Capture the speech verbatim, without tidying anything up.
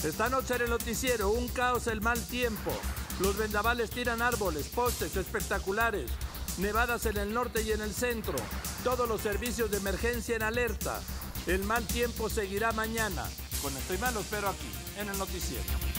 Esta noche en el noticiero, un caos, el mal tiempo. Los vendavales tiran árboles, postes espectaculares. Nevadas en el norte y en el centro. Todos los servicios de emergencia en alerta. El mal tiempo seguirá mañana. Con esto y más lo espero aquí, en el noticiero.